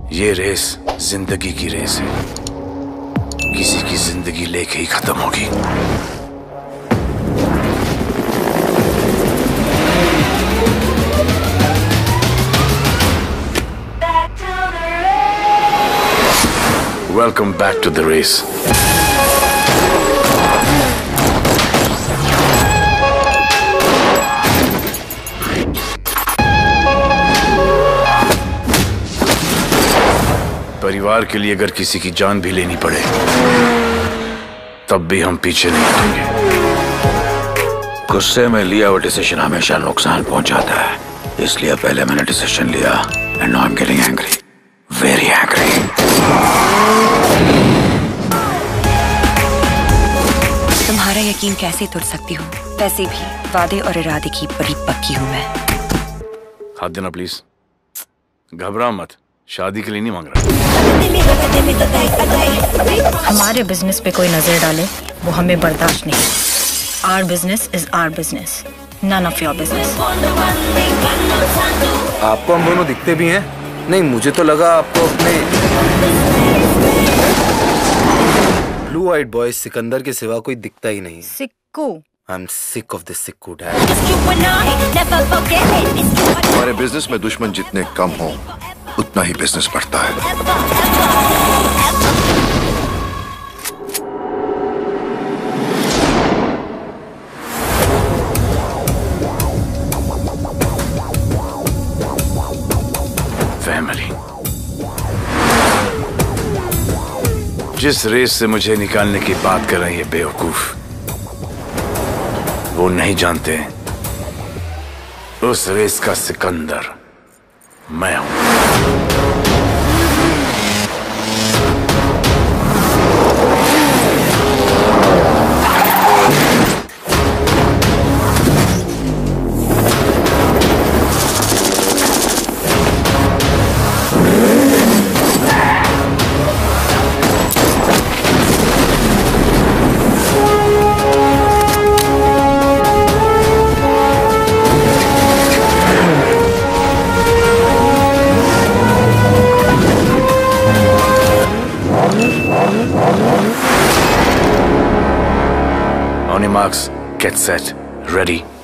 ये रेस जिंदगी की रेस है, किसी की जिंदगी लेके ही खत्म होगी। Welcome back to the race. परिवार के लिए अगर किसी की जान भी लेनी पड़े तब भी हम पीछे नहीं हटेंगे। गुस्से में लिया वो डिसीजन हमेशा नुकसान पहुंचाता है, इसलिए पहले मैंने डिसीजन लिया and now I am getting angry, very angry. तुम्हारा यकीन कैसे तोड़ सकती हूँ? वैसे भी वादे और इरादे की बड़ी पक्की हूँ मैं। हाथ देना प्लीज। घबरा मत, शादी के लिए नहीं मांग रहा। हमारे बिजनेस पे कोई नजर डाले वो हमें बर्दाश्त नहीं। Our business is our business, none of your business. आपको हम दोनों दिखते भी हैं? नहीं, मुझे तो लगा आपको अपने ब्लू आइड बॉय सिकंदर के सिवा कोई दिखता ही नहीं। Sikku. I'm sick of this Sikku dad. हमारे बिजनेस में दुश्मन जितने कम हो उतना ही बिजनेस बढ़ता है। फैमिली। जिस रेस से मुझे निकालने की बात कर रहे हैं ये बेवकूफ, वो नहीं जानते उस रेस का सिकंदर मैं हूं। On your marks, get set, ready.